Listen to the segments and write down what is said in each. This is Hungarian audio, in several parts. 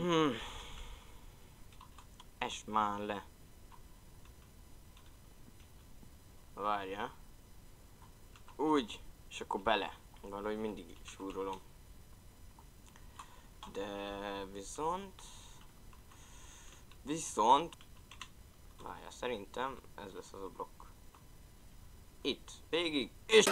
Es már le. Várja. Úgy, és akkor bele. Valahogy mindig súrolom. De viszont várja, szerintem ez lesz az a blokk. Itt, végig, és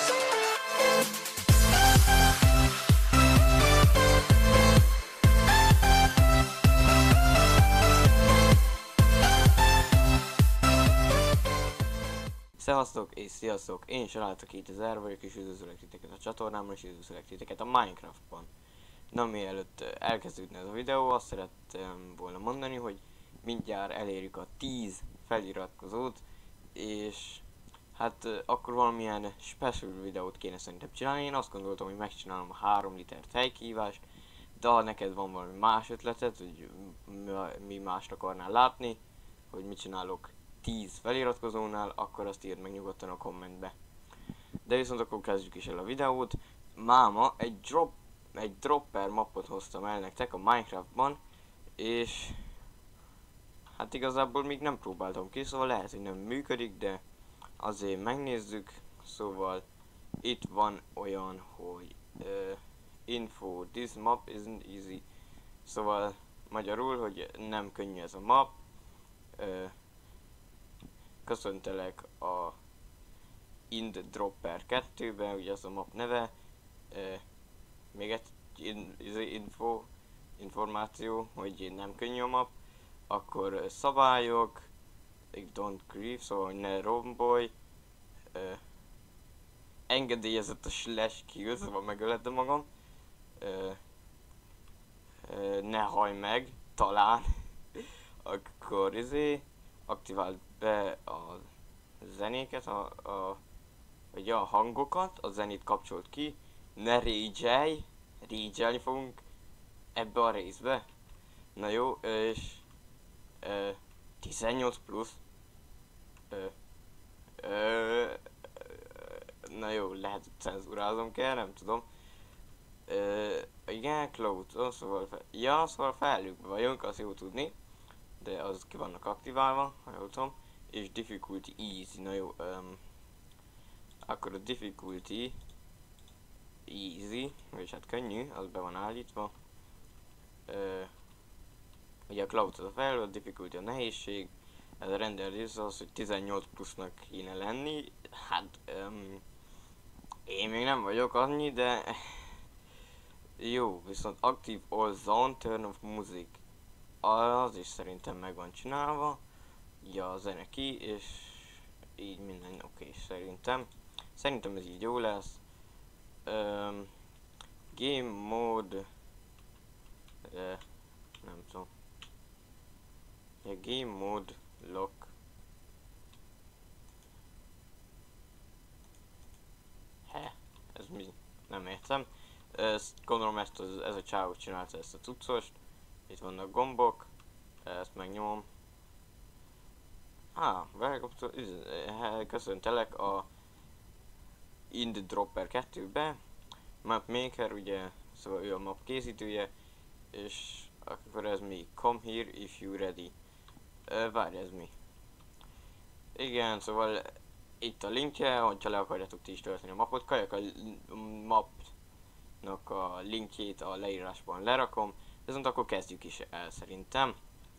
szevasztok és sziasztok, én Saláta 2000 vagyok, és üdvözlök titeket a csatornámon, és üdvözlök titeket a Minecraftban. Na, mielőtt elkezdődne ez a videó, azt szerettem volna mondani, hogy mindjárt elérjük a 10 feliratkozót, és hát akkor valamilyen special videót kéne szerintem csinálni. Én azt gondoltam, hogy megcsinálom a 3 liter tejkihívást, de ha neked van valami más ötleted, hogy mi mást akarnál látni, hogy mit csinálok 10 feliratkozónál, akkor azt írd meg nyugodtan a kommentbe. De viszont akkor kezdjük is el a videót. Máma egy dropper mappot hoztam el nektek a Minecraftban, és hát igazából még nem próbáltam ki, szóval lehet, hogy nem működik, de azért megnézzük. Szóval itt van olyan, hogy info, this map isn't easy. Szóval magyarul, hogy nem könnyű ez a map. Köszöntelek a Ind Dropper 2-be, ugye az a map neve. Még egy információ, hogy nem könnyű a map. Akkor szabályok, don't grieve, szóval hogy ne rombolj. Engedélyezett a slash kill, szóval megölettem magam. Ne hajj meg, talán. Akkor aktiváld be a zenéket, vagy a hangokat, a zenét kapcsolt ki, ne rage-elni fogunk ebbe a részbe. Na jó, és 18 plusz. Na jó, lehet, hogy cenzúrázom kell, nem tudom. Igen, cloud, szóval felhőkben vagyunk, azt jó tudni. De az ki vannak aktiválva, ha jól tudom. És difficulty easy, na jó, akkor a difficulty easy, vagyis hát könnyű, az be van állítva. Ugye a cloud az a felhő, a difficulty a nehézség, ez a rendelés az, hogy 18 plusznak kéne lenni. Hát, én még nem vagyok annyi, de jó, viszont active all zone, turn off music. Az is szerintem meg van csinálva. Ja, a zene ki, és így minden oké, szerintem. Szerintem ez így jó lesz. Game mode. Nem tudom. Ja, game mode lock. Ez mi? Nem értem. Gondolom ez a csávó csinálta ezt a cuccost. Itt vannak gombok. Ezt megnyomom. Köszöntelek a Ind Dropper 2-be. Map Maker, ugye, szóval ő a map készítője, és akkor ez mi? Come here if you ready. Várj, ez mi? Igen, szóval itt a linkje, hogyha le akarjátok ti is tölteni a mapot, kajak a mapnak a linkjét a leírásban lerakom, viszont akkor kezdjük is el szerintem.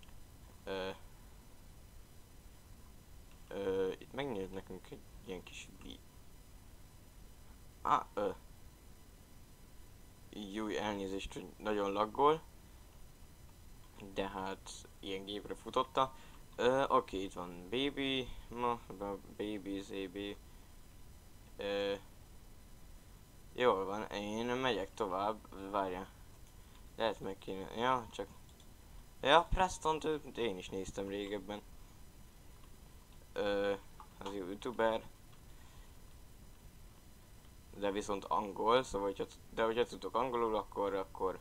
Itt megnyílt nekünk egy ilyen kis Júj, elnézést, hogy nagyon laggol. De hát ilyen gépre futotta. Oké, itt van baby, baby, ZB. Jól van, én megyek tovább, várja. Lehet meg kéne, ja, csak... Ja, Preston, én is néztem régebben. Az youtuber. De viszont angol, szóval hogyha tudok angolul, akkor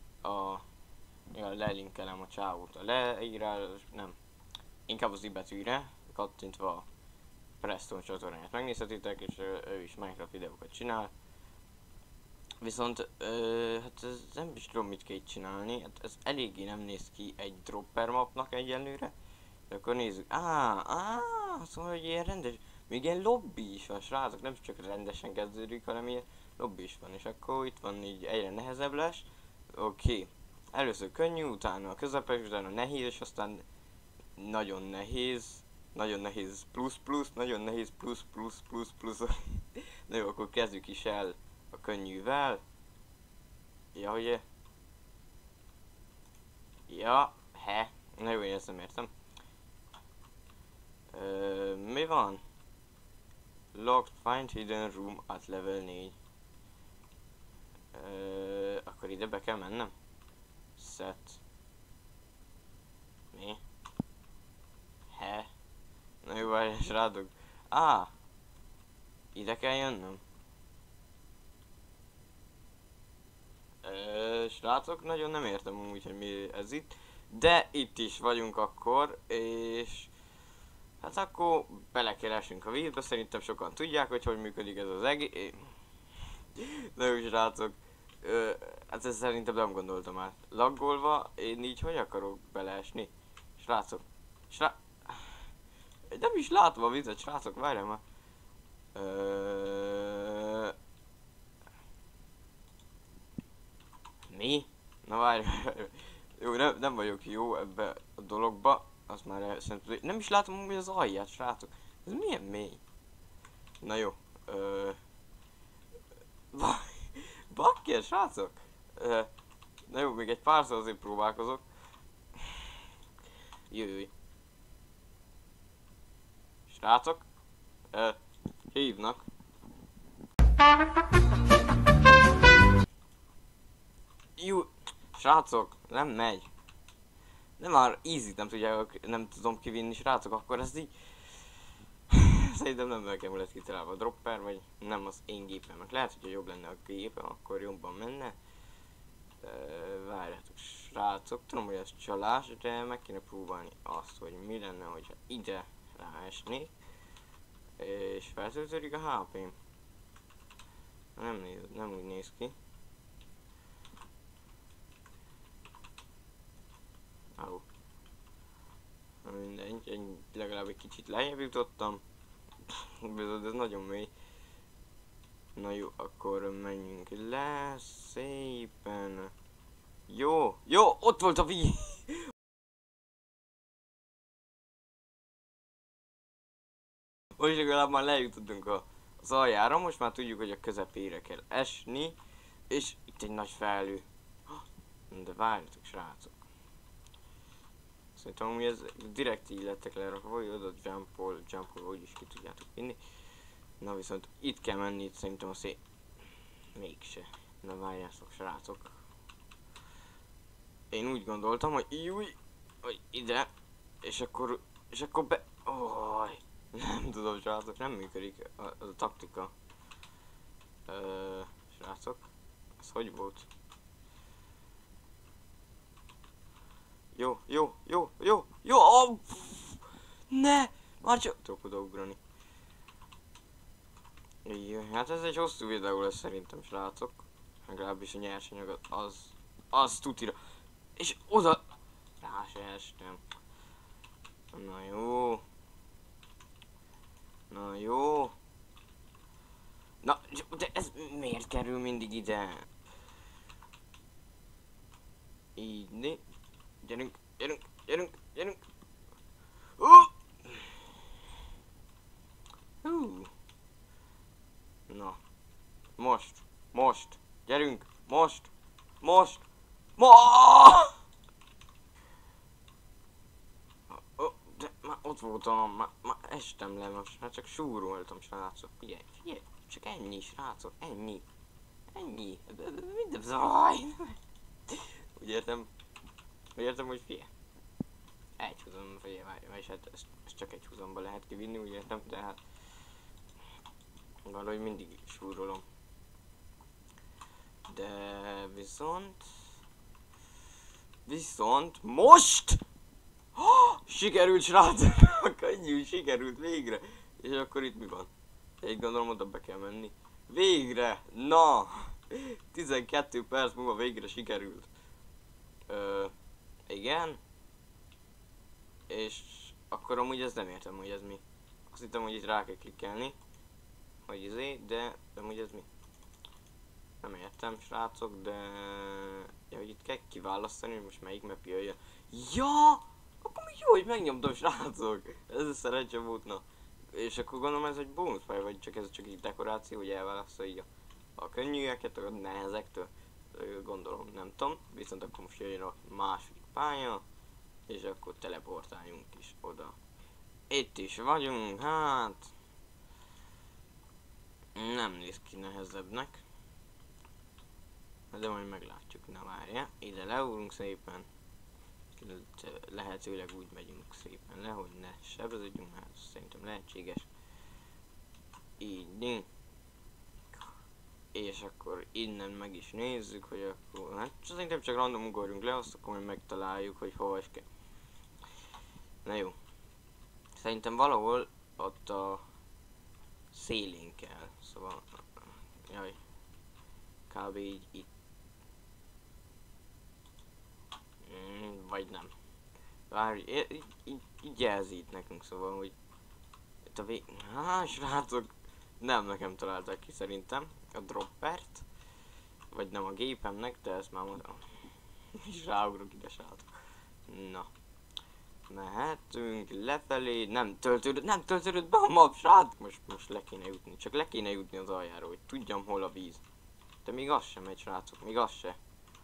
lelinkelem a csávót a leírás, nem. Inkább az i betűre, kattintva a Preston csatornáját megnézhetitek, és ő is Minecraft videókat csinál. Viszont, hát ez nem is tudom mit kell itt csinálni, hát ez eléggé nem néz ki egy dropper mapnak egyelőre. De akkor nézzük, szóval hogy ilyen rendes, még ilyen lobby is van, srácok, nem csak rendesen kezdődik, hanem ilyen lobby is van, és akkor itt van így egyre nehezebb lesz. Oké. Először könnyű, utána a közepes, utána nehéz, és aztán nagyon nehéz plusz, nagyon nehéz plusz. Na jó, akkor kezdjük is el a könnyűvel. Ja, ugye? Ja, na jó, én ezt nem értem. Mi van? Locked, find hidden room at level 4. Akkor ide be kell mennem? Set. Mi? Na jó, várj, srácok. Ide kell jönnöm. Srácok, nagyon nem értem úgy, hogy mi ez itt. De itt is vagyunk akkor, és... Hát akkor belekeresünk a vízbe, szerintem sokan tudják, hogy működik ez az egész. Na jó, srácok. Hát ezt szerintem nem gondoltam át. Laggolva, én így hogy akarok beleesni? Srácok. Nem is látom a vizet, srácok, várjál már. Mi? Na várj. Jó, nem vagyok jó ebbe a dologba. Az már szerintem... Nem is látom hogy az alját, srácok. Ez milyen mély? Na jó. Bakker, srácok! Na jó, még egy párszor azért próbálkozok. Jöjj. Srácok? Hívnak. Jó, srácok, nem megy. Nem már easy nem tudom kivinni, srácok, akkor ez így... Szerintem nem nekem lett kitalálva a dropper, vagy nem az én gépemnek. Lehet, hogyha jobb lenne a gépem, akkor jobban menne. Várjátok, srácok, tudom, hogy ez csalás, de meg kéne próbálni azt, hogy mi lenne, hogyha ide ráesnék. És feltöltődik a HP-m. Nem úgy néz ki. Mindegy, legalább egy kicsit lejjebb jutottam. Bizony, ez nagyon mély. Na jó, akkor menjünk le szépen. Jó, ott volt a víz. Most legalább már lejutottunk az aljára, most már tudjuk, hogy a közepére kell esni. És itt egy nagy felhő. De várjatok, srácok. Szerintem mi ez direkt így lettek lerakva, vagy oda jumpol, úgyis ki tudjátok vinni. Na viszont itt kell menni, itt szerintem mégse. Na várjátok, srácok. Én úgy gondoltam, hogy hogy ide, és akkor nem tudom, srácok, nem működik az a taktika. Srácok, ez hogy volt? Jó, ne! Már csak tudok odaugrani. Hát ez egy hosszú videó lesz szerintem, srácok. Legalábbis a nyersanyagot az tutira. És oda rá se estem. Na jó. Na, de ez miért kerül mindig ide? Így, gyerünk. Na. Most. Gyerünk. Most. De már ott voltam, már estem le most, hát csak súroltam, srácok. Figyelj, csak ennyi, srácok, ennyi. Minden zaj. Úgy értem, hogy figyelj. Egy húzom, figyelj, és hát ezt csak egy húzomba lehet kivinni, úgy értem, de hát valahogy mindig súrolom. De viszont most sikerült, srácok! Könnyű, sikerült végre! És akkor itt mi van? Egy gondolom oda be kell menni. Végre! Na! 12 perc múlva végre sikerült. Igen. És akkor amúgy ez nem értem, hogy ez mi. Azt hittem, hogy itt rá kell klikkelni. Hogy izé, de amúgy ez mi? Nem értem, srácok, de... Ja, hogy itt kell kiválasztani, hogy most melyik map jöjjön. Ja! Akkor még jó, hogy megnyomtam, srácok! Ez a szerencse volt, na. És akkor gondolom ez egy bónuszpálya, vagy csak ez csak egy dekoráció, hogy elválasztja így a könnyűeket, a nehezektől. Gondolom, nem tudom. Viszont akkor most jöjjön a második pálya, és akkor teleportáljunk is oda. Itt is vagyunk, hát... Nem néz ki nehezebbnek. De majd meglátjuk, na várja. Ide leugrunk szépen. Lehetőleg úgy megyünk szépen le, hogy ne sebeződjünk, mert szerintem lehetséges. Így. És akkor innen meg is nézzük, hogy akkor... Hát szerintem csak random ugorjunk le, azt akkor majd megtaláljuk, hogy hova is kell. Na jó. Szerintem valahol ott a szélén kell, szóval... Jaj. Kb. Így itt. Vagy nem. Várj, így jelzi itt nekünk, szóval, hogy... Itt a srácok! Nem nekem találták ki szerintem a droppert. Vagy nem a gépemnek, de ezt már mondom. És ráugrok ide, srácok. Na. Mehetünk lefelé, nem töltődött be a map, srác! Most le kéne jutni, csak le kéne jutni az aljáról, hogy tudjam hol a víz. De még az sem megy, srácok, még az se.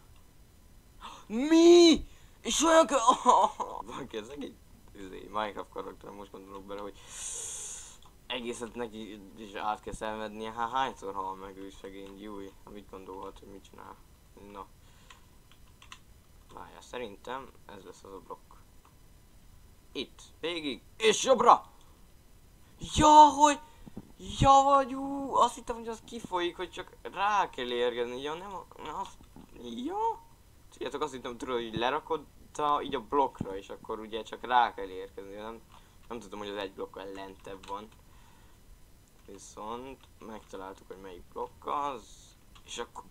Mi? És olyan Valaki ez egész Minecraft karakterem, most gondolok bele, hogy egészet neki is át kell szenvednie, hát hányszor hal meg ő szegény, júj, mit gondolhat, hogy mit csinál. Na. Várjál, szerintem ez lesz az a blokk. Itt, végig, és jobbra! Ja, hogy... Ja, vagy azt hittem, hogy az kifolyik, hogy csak rá kell érkezni, ja, nem azt... Ja? Tudjátok, azt hittem, tudod, hogy lerakod így a blokkra, és akkor ugye csak rá kell érkezni, nem tudom, hogy az egy blokkal lentebb van. Viszont megtaláltuk, hogy melyik blokk az, és akkor...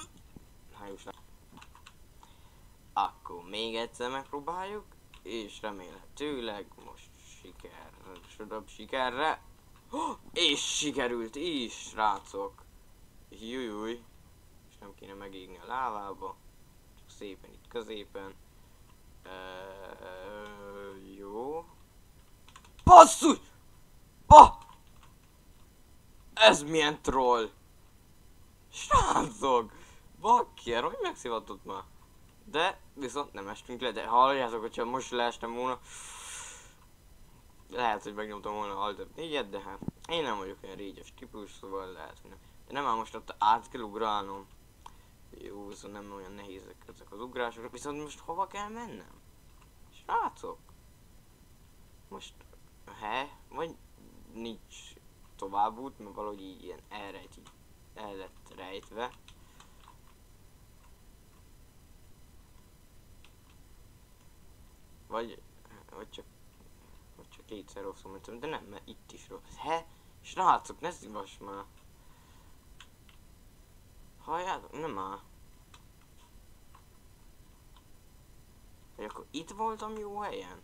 Akkor még egyszer megpróbáljuk, és remélhetőleg most sikerre. És sikerült is, srácok! Jújúj! És nem kéne megégni a lávába, csak szépen itt középen. Jó. Basszus! Ez milyen troll! Srácok! Bakker, hogy megszivatott már? De viszont nem estünk le, de halljátok, hogyha most leestem volna, lehet, hogy megnyomtam volna Alt F4-et, de hát én nem vagyok olyan régyes típus, szóval lehet, hogy nem. De nem már most ott át kell ugrálnom. Jó, viszont nem olyan nehézek ezek az ugrások, viszont most hova kell mennem? Srácok! Most, vagy nincs tovább út, mert valahogy így ilyen el lett rejtve. Vagy csak kétszer rosszul mondtam, de nem, mert itt is rossz. Srácok, ne szívass már! Halljátok, nem már. Vagy akkor itt voltam jó helyen?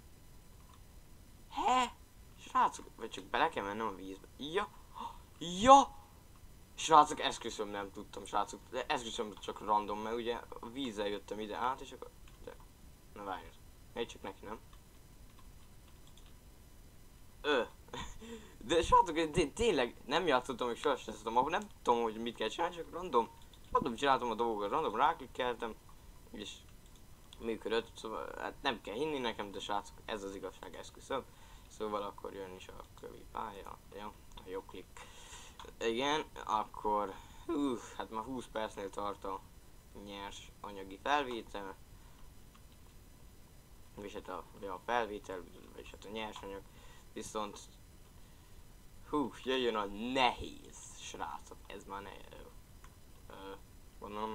Srácok, vagy csak bele kell mennem a vízbe. Ja! Srácok, esküszöm nem tudtam, srácok. De esküszöm csak random, mert ugye a vízzel jöttem ide át, és akkor... De... Na várjál. Egy csak neki, nem? De srácok, tényleg nem játszottam még sohasem ezt a mapot, nem tudom, hogy mit kell csinálni, csak random csináltam a dolgokat, random ráklikkeltem, és működött, szóval hát nem kell hinni nekem, de srácok, ez az igazság, esküszöm. Szóval akkor jön is a kövi pálya, ja, a jó klik. Igen, akkor, hát már 20 percnél tart a nyers anyagi felvétel, és hát a felvétel, és hát a nyersanyag, viszont jöjjön a nehéz, srácok, ez már nehéz. Gondolom.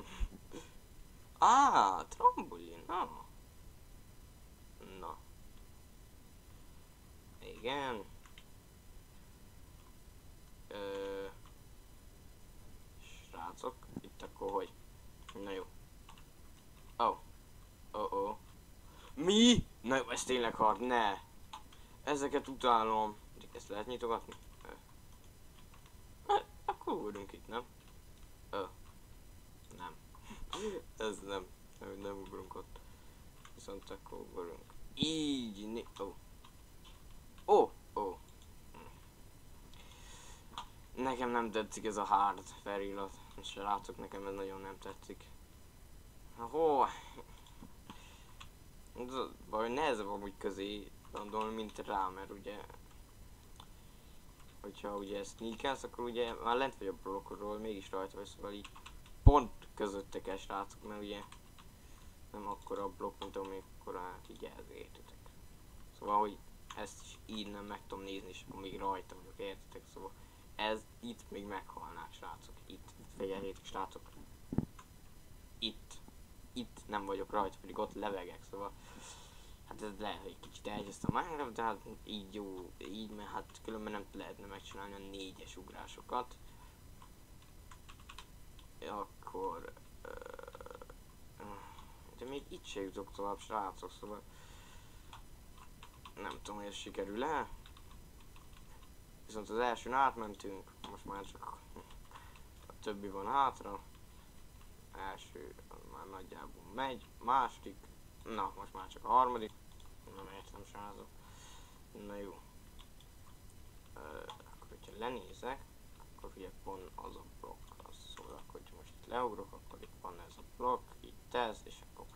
Trambolin, Na. Igen. Srácok, itt akkor hogy? Na jó. Oh. Mi? Na jó, ez tényleg hard, ne! Ezeket utálom. Ezt lehet nyitogatni? Akkor ugrunk itt, nem? Nem. Ez nem ugrunk ott. Viszont akkor ugrunk. Így, Ó. Nekem nem tetszik ez a hard felirat. Srácok, nekem ez nagyon nem tetszik. Hó. Baj, nehezebb amúgy közé gondolni, mint rá, mert ugye... Hogyha ugye sneakelsz, akkor ugye már lent vagy a blokkról, mégis rajta vagy, szóval így pont közöttek el, srácok, mert ugye nem akkora a blokk, mint amikor hát így elértitek. Szóval, hogy ezt is így nem meg tudom nézni, és akkor még rajta vagyok, értitek? Szóval ez itt még meghalnák, srácok. Itt figyeljetek, srácok. Itt nem vagyok rajta, pedig ott levegek, szóval hát ez lehet, hogy kicsit elgyeztem a Minecraft, de hát így jó, így, mert hát különben nem lehetne megcsinálni a 4-es ugrásokat. Akkor... de még itt se jutok tovább, srácok, szóval... Nem tudom, hogy ez sikerül-e. Viszont az elsőn átmentünk, most már csak a többi van hátra. Első, az már nagyjából megy, második, na most már csak a harmadik. Nem értem, srácok. Na jó. Akkor hogyha lenézek, akkor ugye pont az a blokk az szól, akkor hogyha most itt leugrok, akkor itt van ez a blokk, itt ez, és akkor...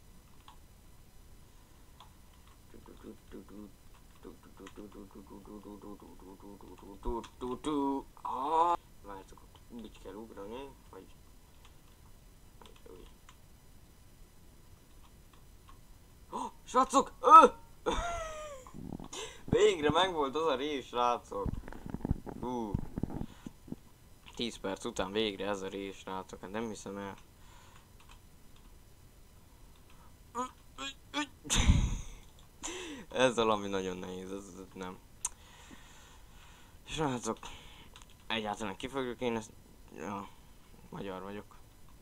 Várjátok, úgy kell ugrani, hogy... Oh, srácok! Végre megvolt az a rész, srácok! 10 perc után végre ez a rész, srácok, hát nem hiszem el. Ez valami nagyon nehéz, ez nem. Srácok, egyáltalán ki fogjuk én ezt... Ja, magyar vagyok.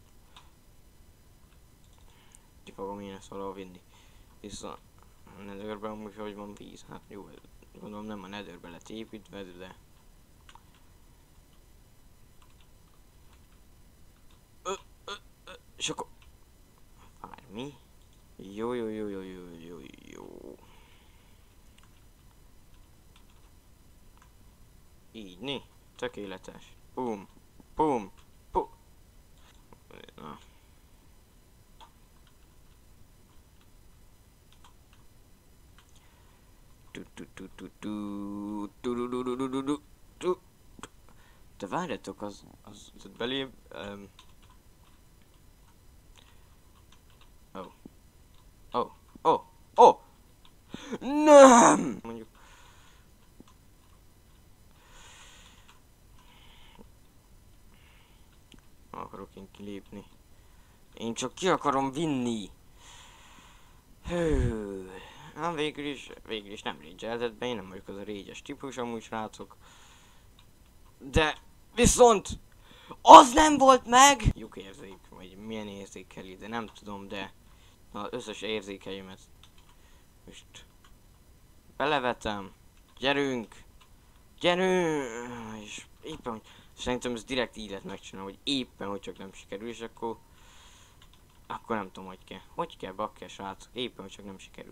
Ki fogom én ezt valahol vinni. Viszont a netherben amúgy hogy van víz, hát jó, gondolom nem a netherbe lett építve, de... És akkor... Várj, mi? Jó. Így, né? Tökéletes. Pum. Na. De várjatok, az belép... Oh! Nem! Mondjuk... Akarok én kilépni. Én csak ki akarom vinni. Hű. Hát végül is nem rage-eltet be, én nem vagyok az a rage-es típus amúgy, srácok. De viszont az nem volt meg! Lyukérzék, vagy milyen érzékeli, de nem tudom, de az összes érzékeimet most belevetem. Gyerünk! És éppen, hogy szerintem ez direkt így lehet megcsinálni, hogy éppen, hogy csak nem sikerül, és akkor nem tudom, hogy kell. Hogy kell, bakker, srácok, éppen, hogy csak nem sikerül.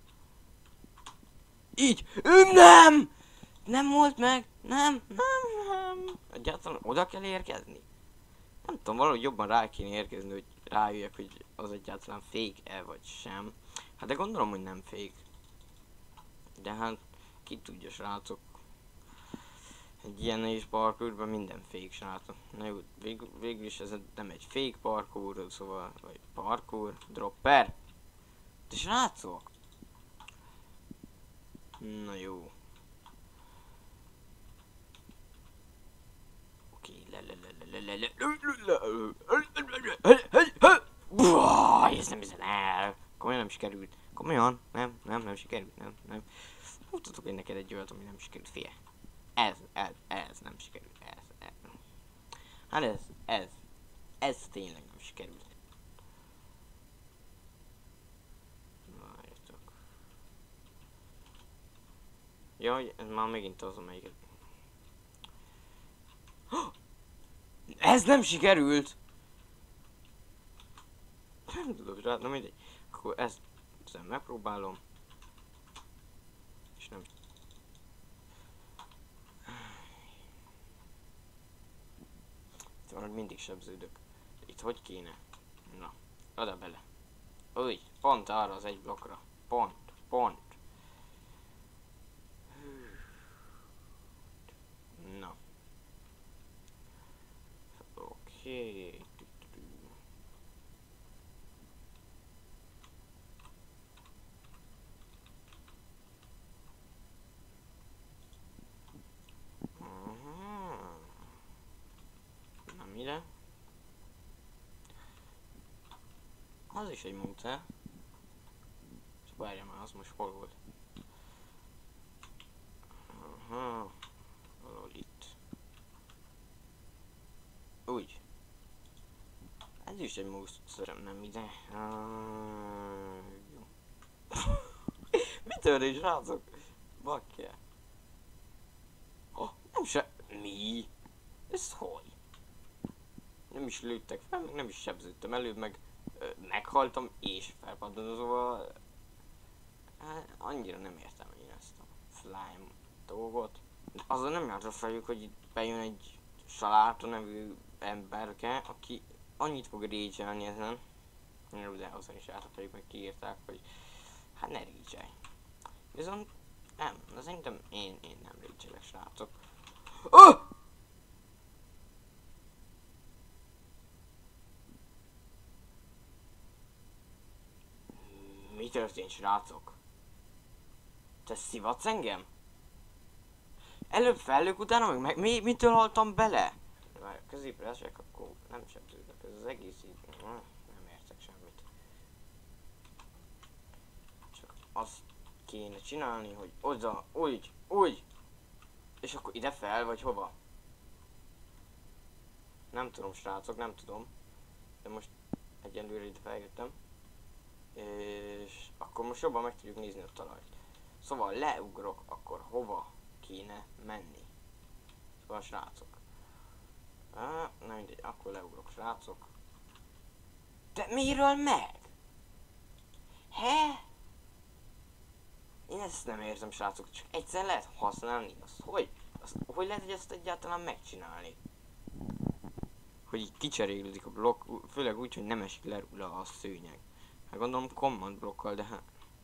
Így! Nem! Nem volt meg! Nem! Egyáltalán oda kell érkezni? Nem tudom, valahogy jobban rá kéne érkezni, hogy rájöjjek, hogy az egyáltalán fake-e vagy sem. Hát de gondolom, hogy nem fake. De hát, ki tudja, srácok. Egy ilyen nehéz parkourban minden fake, srácok. Na jó, végül is ez nem egy fake parkour, szóval, vagy parkour, dropper. De srácok! Na jó. Oké, ezt nem hiszem el. Komolyan nem sikerült. Komolyan? Nem sikerült. Nem. Mutatok én neked egy olyat, ami nem sikerült. Fie. Ez nem sikerült. Hát ez tényleg nem sikerült. Várjatok. Jaj, ez már megint az, amelyiket... Ez nem sikerült! Nem tudok rá, na mindegy. Akkor ezt megpróbálom. És nem... Itt van, hogy mindig sebződök. Itt hogy kéne? Na, oda bele. Úgy, pont arra az egy blokkra. Pont. Na. Oké. Na mire? Az is egy módszer. És várja már, az most hol volt? Aha. Valahol itt. Úgy. Ez is egy módszer, nem ide. Jó. Mi történt, srácok? Bakker. Oh, nem se... Mi? Ez hogy? Nem is lőttek fel, meg nem is sebződtem előbb, meg meghaltam és felpaddanozóval. Annyira nem értem én ezt a slime dolgot. Azon nem jár a fejük, hogy itt bejön egy Saláta nevű emberke, aki annyit fog rage-elni ezen. De azon is járt a fejük, meg kiírták, hogy hát ne rage-elj. Viszont nem, szerintem én nem rage-elek, srácok. Oh! Mi történt, srácok? Te szivatsz engem? Előbb fellők, utána meg mitől haltam bele? Várj, középre esek, akkor nem sebződök. Ez az egész így... Nem értek semmit. Csak azt kéne csinálni, hogy oda, úgy. És akkor ide fel, vagy hova? Nem tudom, srácok, nem tudom. De most egyelőre ide feljöttem. És akkor most jobban meg tudjuk nézni a talajt. Szóval leugrok, akkor hova kéne menni? Szóval srácok. Nem mindegy, akkor leugrok, srácok. De miről meg? Én ezt nem érzem, srácok, csak egyszer lehet használni. Hogy lehet, hogy ezt egyáltalán megcsinálni? Hogy így kicserélődik a blokk, főleg úgy, hogy nem esik le róla a szőnyeg. Hát gondolom command blokkal, de hát...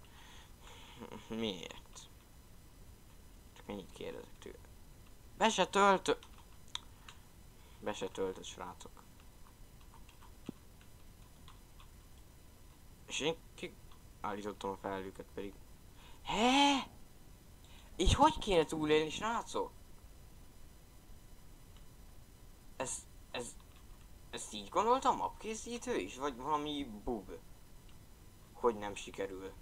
Miért? Csak ennyit kérdezek tőle. Be se töltött, srácok. És én kiállítottam a felhőket pedig. Így hogy kéne túlélni, srácok? Ezt így gondoltam, mapkészítő is? Vagy valami bug? Hogy nem sikerül?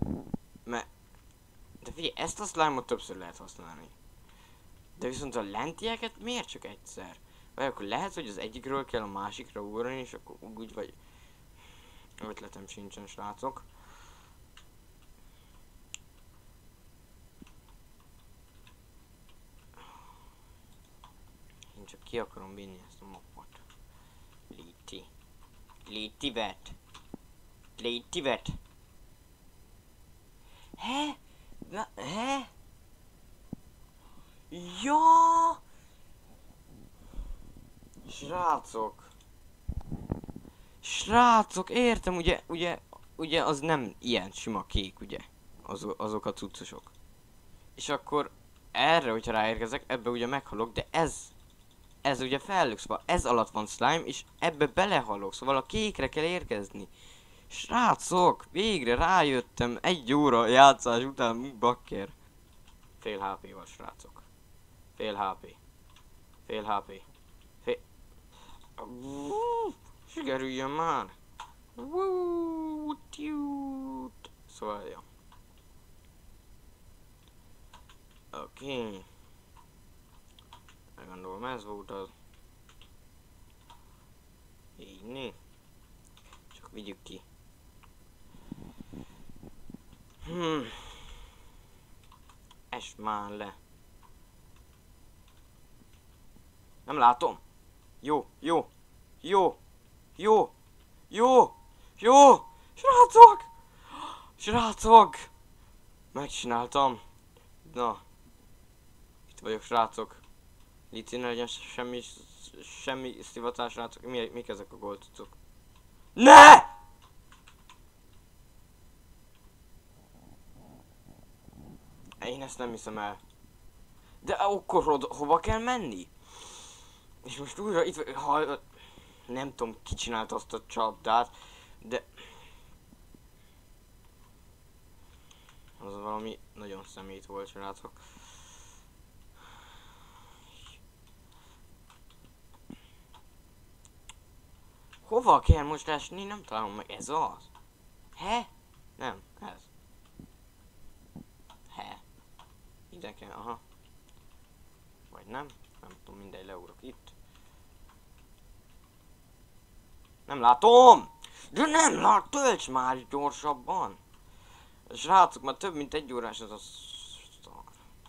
De figyelj, ezt a slime-ot többször lehet használni. De viszont a lentieket miért csak egyszer? Vagy akkor lehet, hogy az egyikről kell a másikra ugrani, és akkor úgy vagy... Ötletem sincsen, srácok. Én csak ki akarom vinni ezt a mappot. Léti vet. Ja! Srácok, értem, ugye az nem ilyen sima kék, ugye? Azok a cuccosok. És akkor erre, hogyha ráérkezek, ebbe ugye meghalok, de ez ugye fellök, szóval ez alatt van slime, és ebbe belehalok, szóval a kékre kell érkezni. Srácok, végre rájöttem 1 óra játszás után, bakker. Fél HP-val, srácok. Fél HP. Sikerüljön már. Szóval, ja. Oké. Gondolom ez volt az. Így. Csak vigyük ki. Esd már le. Nem látom. Jó. Srácok! Megcsináltam. Na. Itt vagyok, srácok. Léci, ne legyen semmi szivatás, srácok. Mik ezek a golcucok? Ne! Én ezt nem hiszem el. De akkor hova kell menni? És most újra itt vagy, nem tudom ki csinált azt a csapdát, de... Az valami nagyon szemét volt, srácok. Hova kell most esni? Nem találom meg. Ez az? He? Nem, ez. He. Ide kell, aha. Vagy nem? Nem tudom, mindegy, leugrok itt. Nem látom! De nem lát, tölts már gyorsabban! Srácok, már több mint 1 órás ez a szar.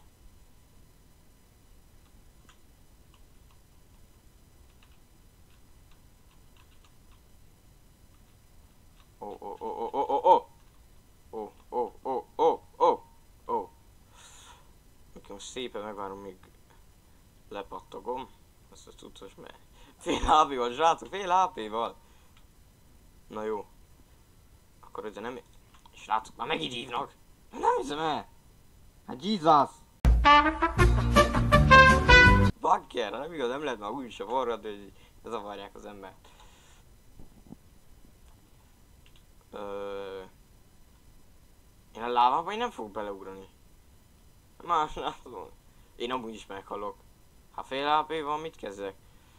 Oké, most szépen megvárom, még lepattogom. Ezt a cuccos, mert fél HP-val, srácok, fél HP-val. Na jó. Akkor ugye nem... Srácok, már megint hívnak. Nem hiszem el. Hát Jesus. Bakker, nem igaz, nem lehet már úgy is a forradni, hogy zavarják az embert. Én a lávában nem fogok beleugrani. Más látom. Én amúgy is meghalok. Ha fél HP van, mit kezdek?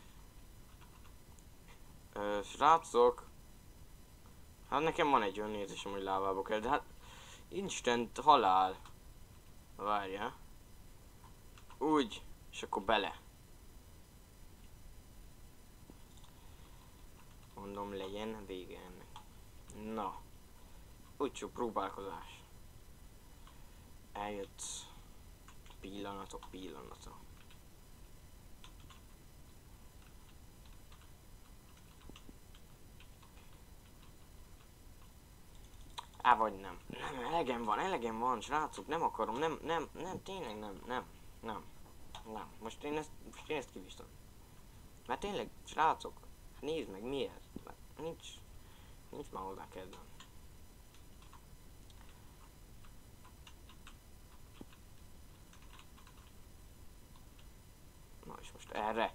Srácok. Hát nekem van egy olyan érzésem, hogy lávába kell, de hát instant halál. Várja. Úgy, és akkor bele. Mondom, legyen vége ennek. Na. Úgy csak próbálkozás. Eljött pillanatok. Vagy nem. Nem, elegem van, srácok, nem akarom, tényleg nem. Most én ezt kivizsgálom. Mert tényleg, srácok, nézd meg, mi ez? Mert nincs már hozzá kedvem. Na és most erre.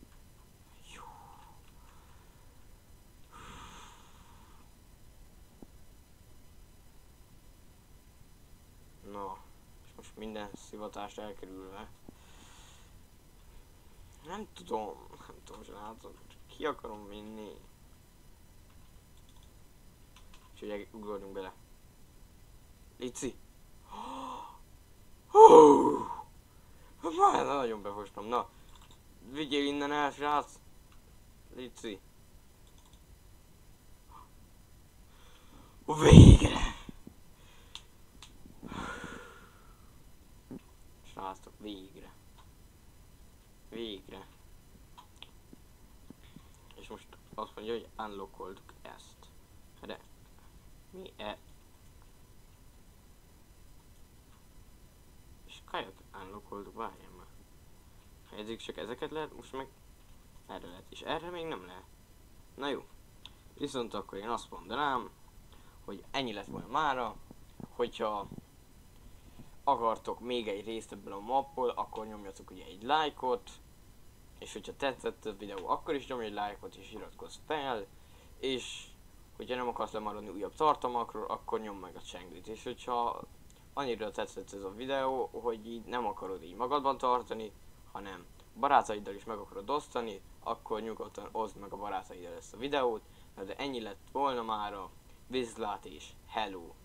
Na, és most minden szivatást elkerülve. Nem tudom, srácok, ki akarom vinni. És ugye ugorjunk bele. Lici! Már nagyon befostam, na. Vigyél innen el, srác! Lici! Végre! Srácok, végre. És most azt mondja, hogy unlockoltuk ezt. De mi e? És kajak unlockoltuk, várjál már. Eddig csak ezeket lehet, most meg erre lehet, és erre még nem lehet. Na jó. Viszont akkor én azt mondanám, hogy ennyi lett volna mára, hogyha akartok még egy részt ebből a mapból, akkor nyomjatok ugye egy lájkot, és hogyha tetszett a videó, akkor is nyomj egy lájkot és iratkozz fel, és hogyha nem akarsz lemaradni újabb tartalmakról, akkor nyomd meg a csengőt, és hogyha annyira tetszett ez a videó, hogy így nem akarod így magadban tartani, hanem barátaiddal is meg akarod osztani, akkor nyugodtan oszd meg a barátaiddal ezt a videót, de ennyi lett volna mára, viszlát és hello!